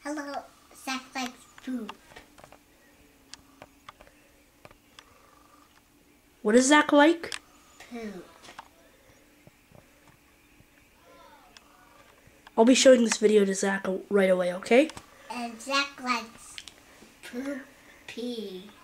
Hello, Zach likes poop. What does Zach like? Poop. I'll be showing this video to Zach right away, okay? And Zach likes poopy.